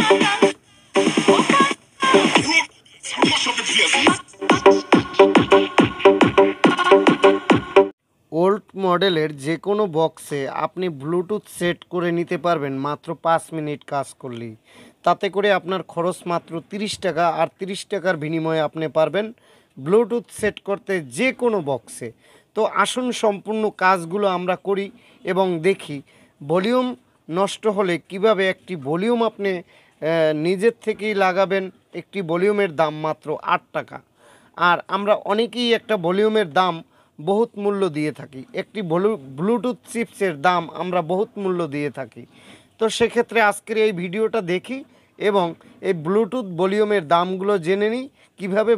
Old মডেলের যে কোনো বক্সে আপনি ব্লুটুথ সেট করে নিতে পারবেন মাত্র 5 মিনিট কাজ করলেই। তাতে করে আপনার খরচ মাত্র 30 টাকা, আর 30 টাকার বিনিময়ে আপনি পারবেন ব্লুটুথ সেট করতে যে কোনো বক্সে। তো আসুন সম্পূর্ণ কাজগুলো আমরা করি এবং দেখি ভলিউম নষ্ট হলে কিভাবে একটি ভলিউম আপনি নিজের থেকেই লাগাবেন। একটি ভলিউমের দাম মাত্র 8 টাকা। আর আমরা অনেকেই একটা ভলিউমের দাম বহুত মূল্য দিয়ে থাকি, একটি ব্লুটুথ চিপসের দাম আমরা বহুত মূল্য দিয়ে থাকি। তো সেক্ষেত্রে আজকের এই ভিডিওটা দেখি এবং এই ব্লুটুথ ভলিউমের দামগুলো জেনে নিই কীভাবে।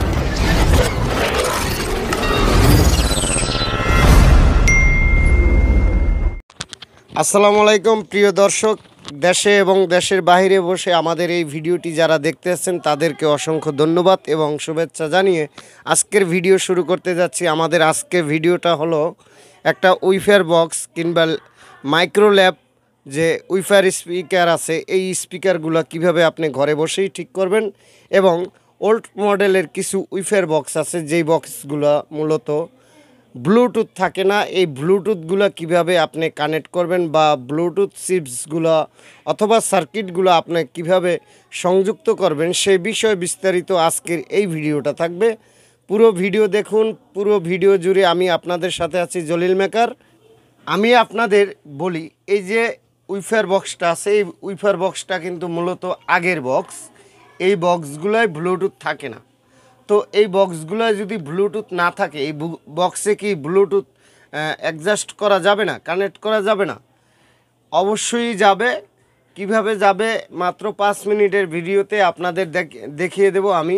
আসসালামু আলাইকুম প্রিয় দর্শক, দেশে এবং দেশের বাইরে বসে আমাদের এই ভিডিওটি যারা দেখতেছেন তাদেরকে অসংখ্য ধন্যবাদ এবং শুভেচ্ছা জানিয়ে আজকের ভিডিও শুরু করতে যাচ্ছি। আমাদের আজকের ভিডিওটা হলো একটা উইফার বক্স কিংবা মাইক্রোল্যাব যে উইফার স্পিকার আছে, এই স্পিকারগুলো কিভাবে আপনি ঘরে বসেই ঠিক করবেন। এবং ওল্ড মডেলের কিছু উইফার বক্স আছে যেই বক্সগুলো মূলত ব্লুটুথ থাকে না, এই ব্লুটুথগুলো কিভাবে আপনি কানেক্ট করবেন বা ব্লুটুথ চিপসগুলো অথবা সার্কিটগুলো আপনি কিভাবে সংযুক্ত করবেন সেই বিষয়ে বিস্তারিত আজকের এই ভিডিওটা থাকবে। পুরো ভিডিও দেখুন। পুরো ভিডিও জুড়ে আমি আপনাদের সাথে আছি জলিল মেকার। আমি আপনাদের বলি, এই যে উইফার বক্সটা আছে, এই উইফার বক্সটা কিন্তু মূলত আগের বক্স। এই বক্সগুলোয় ব্লুটুথ থাকে না। তো এই বক্সগুলো যদি ব্লুটুথ না থাকে, এই বক্সে কি ব্লুটুথ অ্যাডজাস্ট করা যাবে না, কানেক্ট করা যাবে না? অবশ্যই যাবে। কিভাবে যাবে মাত্র 5 মিনিটের ভিডিওতে আপনাদের দেখিয়ে দেব আমি।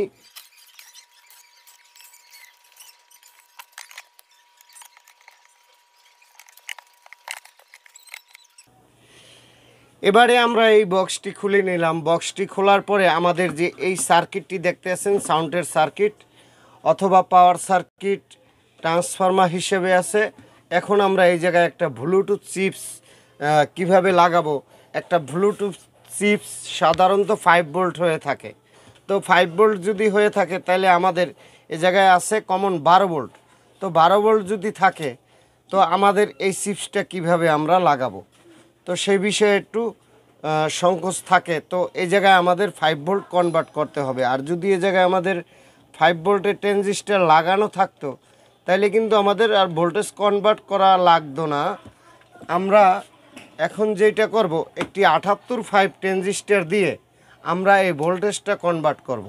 এবারে আমরা এই বক্সটি খুলে নিলাম। বক্সটি খোলার পরে আমাদের যে এই সার্কিটটি দেখতে আছেন, সাউন্ডের সার্কিট অথবা পাওয়ার সার্কিট ট্রান্সফরমার হিসেবে আছে। এখন আমরা এই জায়গায় একটা ব্লুটুথ চিপস কিভাবে লাগাবো। একটা ব্লুটুথ চিপস সাধারণত 5 ভোল্ট হয়ে থাকে। তো 5 ভোল্ট যদি হয়ে থাকে তাহলে আমাদের এই জায়গায় আছে কমন 12 ভোল্ট। তো 12 ভোল্ট যদি থাকে তো আমাদের এই চিপসটা কিভাবে আমরা লাগাবো, তো সেই বিষয়ে একটু সংকোচ থাকে। তো এই জায়গায় আমাদের 5 ভোল্ট কনভার্ট করতে হবে। আর যদি এই জায়গায় আমাদের 5 ভোল্টের ট্রানজিস্টর লাগানো থাকতো তাহলে কিন্তু আমাদের আর ভোল্টেজ কনভার্ট করা লাগতো না। আমরা এখন যেটা করব, একটি 78.5 ট্রানজিস্টর দিয়ে আমরা এই ভোল্টেজটা কনভার্ট করব।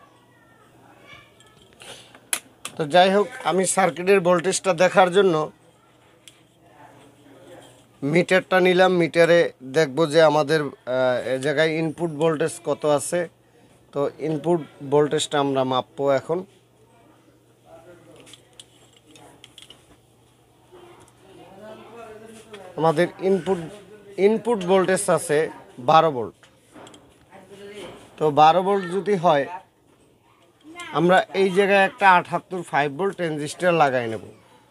তো যাই হোক, আমি সার্কিটের ভোল্টেজটা দেখার জন্য মিটারটা নিলাম। মিটারে দেখব যে আমাদের এ জায়গায় ইনপুট ভোল্টেজ কত আছে। তো ইনপুট ভোল্টেজটা আমরা মাপবো এখন। আমাদের ইনপুট ভোল্টেজ আছে 12 ভোল্ট। তো 12 ভোল্ট যদি হয় আমরা এই জায়গায় একটা 78.5 ভোল্ট ট্রানজিস্টর লাগাই নেব।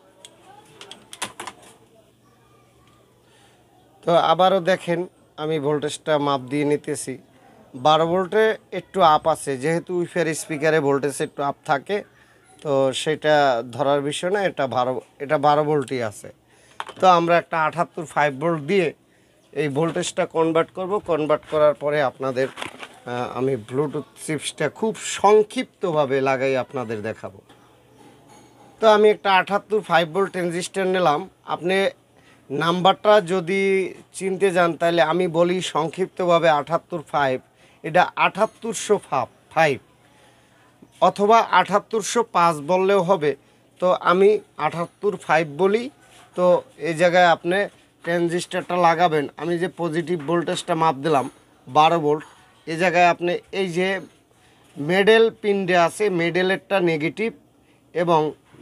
তো আবারও দেখেন আমি ভোল্টেজটা মাপ দিয়ে নিতেছি। 12 ভোল্টে একটু আপ আছে, যেহেতু উইফার স্পিকারে ভোল্টেজ একটু আপ থাকে তো সেটা ধরার বিষয় না। এটা 12 ভোল্টই আছে। তো আমরা একটা 78.5 ভোল্ট দিয়ে এই ভোল্টেজটা কনভার্ট করব। কনভার্ট করার পরে আপনাদের আমি ব্লুটুথ চিপসটা খুব সংক্ষিপ্তভাবে লাগাই আপনাদের দেখাবো। তো আমি একটা 78.5 ভোল্ট ট্রানজিস্টর নিলাম। আপনি নাম্বারটা যদি চিনতে যান তাহলে আমি বলি সংক্ষিপ্তভাবে 78.5, এটা 7805 অথবা 7805 বললেও হবে। তো আমি 78.5 বলি। তো এই জায়গায় আপনি ট্রানজিস্টরটা লাগাবেন। আমি যে পজিটিভ ভোল্টেজটা মাপ দিলাম 12 ভোল্ট, এই জায়গায় আপনি এই যে মেডেল পিনটা আছে, মেডেলেরটা নেগেটিভ এবং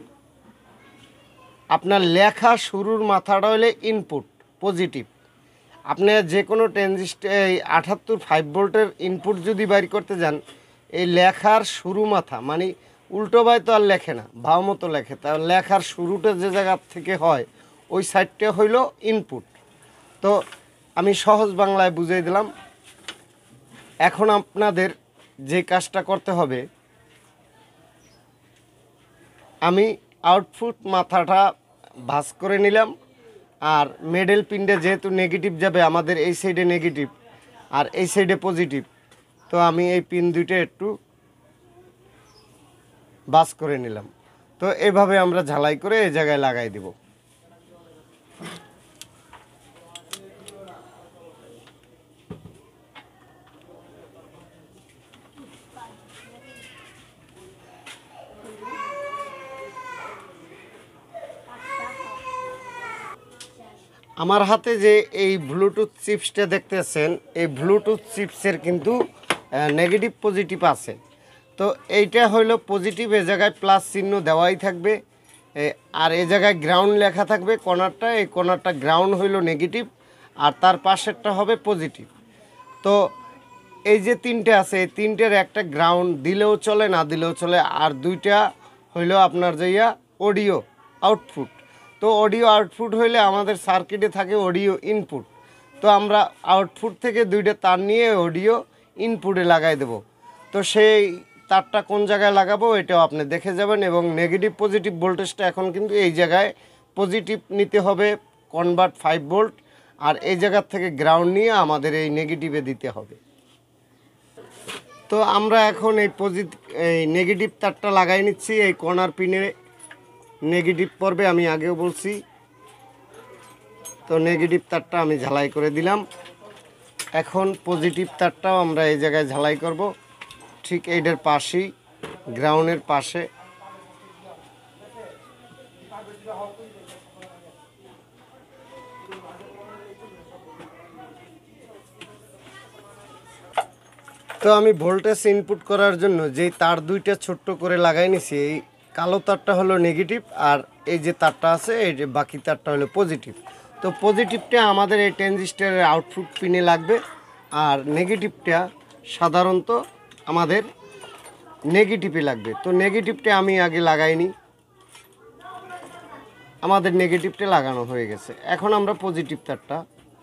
আপনার লেখা শুরুর মাথাটা হলে ইনপুট পজিটিভ। আপনি যে কোনো ট্রানজিস্টর এই 78.5 ভোল্টের ইনপুট যদি বাইর করতে যান, এই লেখার শুরু মাথা মানে উল্টো বাই তো আর লেখে না, ভাও মতো লেখে। তার লেখার শুরুটা যে জায়গা থেকে হয় ওই সাইডটা হইল ইনপুট। তো আমি সহজ বাংলায় বুঝিয়ে দিলাম। এখন আপনাদের যে কাজটা করতে হবে, আমি আউটপুট মাথাটা ভাঁজ করে নিলাম, আর মিডল পিনটা যেহেতু নেগেটিভ যাবে, আমাদের এই সাইডে নেগেটিভ আর এই সাইডে পজিটিভ, তো আমি এই পিন দুইটা একটু ভাঁজ করে নিলাম। তো এভাবে আমরা ঝালাই করে এই জায়গায় লাগাই দেব। আমার হাতে যে এই ব্লুটুথ চিপসটা দেখতেছেন, এই ব্লুটুথ চিপসের কিন্তু নেগেটিভ পজিটিভ আছে। তো এইটা হইলো পজিটিভ, এ জায়গায় প্লাস চিহ্ন দেওয়াই থাকবে, আর এই জায়গায় গ্রাউন্ড লেখা থাকবে কর্নারটা, এই কর্নারটা গ্রাউন্ড হইলো নেগেটিভ আর তার পাশেরটা হবে পজিটিভ। তো এই যে তিনটে আছে, এই তিনটের একটা গ্রাউন্ড দিলেও চলে, না দিলেও চলে, আর দুইটা হইলো আপনার যাইয়া অডিও আউটপুট। তো অডিও আউটপুট হইলে আমাদের সার্কিটে থাকে অডিও ইনপুট। তো আমরা আউটপুট থেকে দুইটা তার নিয়ে অডিও ইনপুটে লাগাই দেব। তো সেই তারটা কোন জায়গায় লাগাবো এটাও আপনি দেখে যাবেন। এবং নেগেটিভ পজিটিভ ভোল্টেজটা এখন কিন্তু এই জায়গায় পজিটিভ নিতে হবে, কনভার্ট 5 ভোল্ট, আর এই জায়গার থেকে গ্রাউন্ড নিয়ে আমাদের এই নেগেটিভে দিতে হবে। তো আমরা এখন এই নেগেটিভ তারটা লাগাই নিচ্ছি। এই কর্নার পিনে নেগেটিভ পড়বে, আমি আগেও বলছি। তো নেগেটিভ তারটা আমি ঝালাই করে দিলাম। এখন পজিটিভ তারটাও আমরা এই জায়গায় ঝালাই করব, ঠিক এইটার পাশেই, গ্রাউন্ডের পাশে। তো আমি ভোল্টেজ ইনপুট করার জন্য যেই তার দুইটা ছোট্ট করে লাগাই নিছি, এই কালো তারটা হলো নেগেটিভ, আর এই যে তারটা আছে এই যে বাকি তারটা হলো পজিটিভ। তো পজিটিভটা আমাদের এই ট্রানজিস্টরের আউটপুট পিনে লাগবে, আর নেগেটিভটা সাধারণত আমাদের নেগেটিভে লাগবে। তো নেগেটিভটা আমি আগে লাগাইনি, আমাদের নেগেটিভটা লাগানো হয়ে গেছে। এখন আমরা পজিটিভ তারটা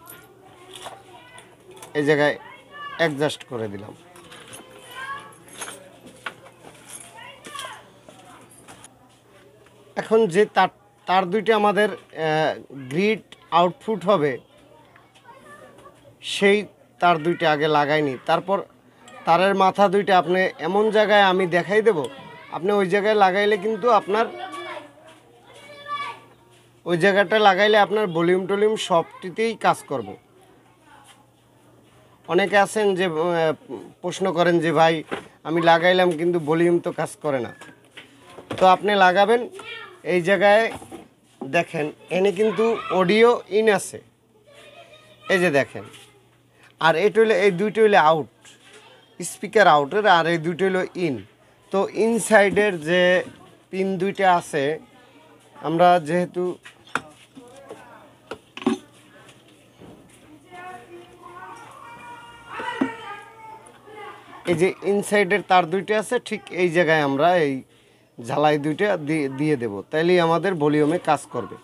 এই জায়গায় অ্যাডজাস্ট করে দিলাম। এখন যে তার দুইটা আমাদের গ্রিড আউটপুট হবে, সেই তার দুইটা আগে লাগাইনি। তারপর তারের মাথা দুইটা আপনি এমন জায়গায় আমি দেখাই দেব, আপনি ওই জায়গায় লাগাইলে কিন্তু আপনার ওই জায়গাটা লাগাইলে আপনার ভলিউম টলিউম সবটিতেই কাজ করব। অনেকে আছেন যে প্রশ্ন করেন যে ভাই আমি লাগাইলাম কিন্তু ভলিউম তো কাজ করে না। তো আপনি লাগাবেন এই জায়গায়, দেখেন এনে কিন্তু অডিও ইন আছে, এই যে দেখেন, আর এটা হলো এই দুইটা হলো আউট, স্পিকার আউটের, আর এই দুইটা হলো ইন। তো ইনসাইডের যে পিন দুইটা আছে, আমরা যেহেতু এই যে ইনসাইডের তার দুইটা আছে, ঠিক এই জায়গায় আমরা এই ঝালাই দুইটা দিয়ে দেব, তাইলেই আমাদের ভলিউমে কাজ করবে।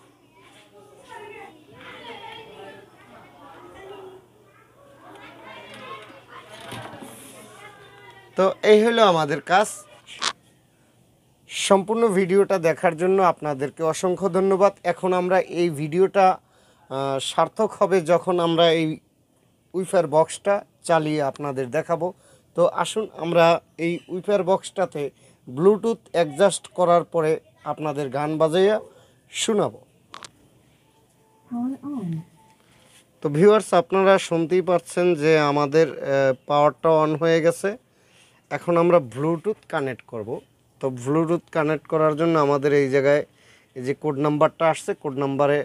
তো এই হলো আমাদের কাজ। সম্পূর্ণ ভিডিওটা দেখার জন্য আপনাদেরকে অসংখ্য ধন্যবাদ। এখন আমরা এই ভিডিওটা সার্থক হবে যখন আমরা এই উইফার বক্সটা চালিয়ে আপনাদের দেখাবো। তো আসুন আমরা এই উইফার বক্সটাতে ব্লুটুথ অ্যাডজাস্ট করার পরে আপনাদের গান বাজাইয়া শোনাবো। তো ভিউয়ার্স, আপনারা শুনতেই পাচ্ছেন যে আমাদের পাওয়ারটা অন হয়ে গেছে। এখন আমরা ব্লুটুথ কানেক্ট করব। তো ব্লুটুথ কানেক্ট করার জন্য আমাদের এই জায়গায় এই যে কোড নাম্বারটা আসছে, কোড নাম্বারে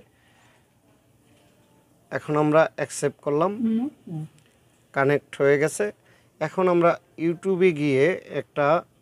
এখন আমরা অ্যাকসেপ্ট করলাম, কানেক্ট হয়ে গেছে। এখন আমরা ইউটিউবে গিয়ে একটা